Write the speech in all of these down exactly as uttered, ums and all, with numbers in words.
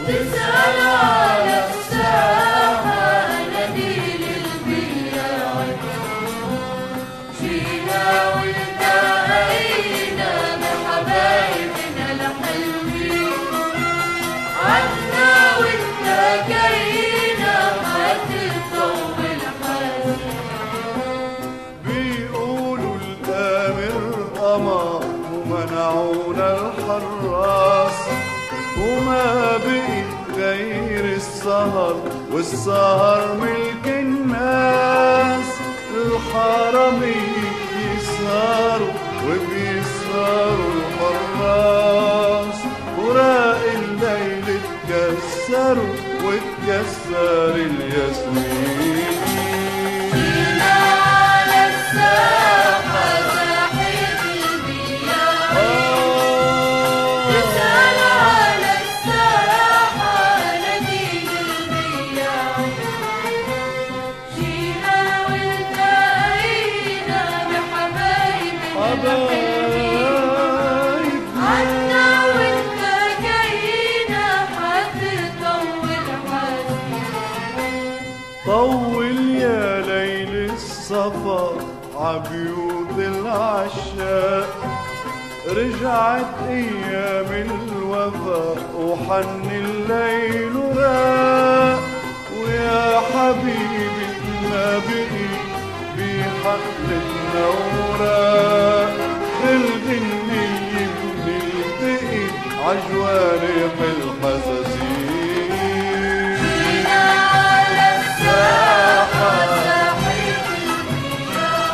تسأل على الساحة ناديل البياع، جينا والتقينا بحبايبنا الحلوين، عدنا والتقينا هتطول حزين. بيقولوا الآمر قمر ومنعونا الحراس، وما بقي غير السهر، والسهر ملك الناس. الحرامية يسهروا وبيسهروا الحراس، وراق الليل اتكسروا واتكسر الياسمين. جينا على الساحة ساحة البياع، تسأل على الساحة ناديل البياع، جينا والتقينا بحبايبنا الحلوين، عدنا والتقينا هتطول حزين. طول يا ليل السفر عبيوت العشاق، رجعت ايام الوفا وحن الليل وراق. ويا حبيبي ما بقي بحقنا وراق، الغنية بنلتقي عجوانح الحساسين. جينا على الساحة ساحة البياع،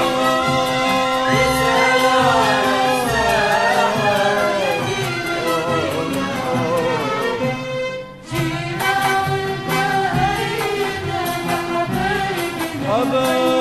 تسأل على الساحة ناديل البياع، جينا والتقينا بحبايبنا حبايبنا